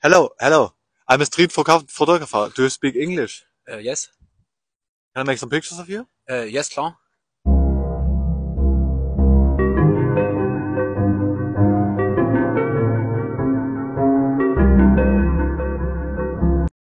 Hello. I'm a photographer. Do you speak English? Yes. Can I make some pictures of you? Yes, klar.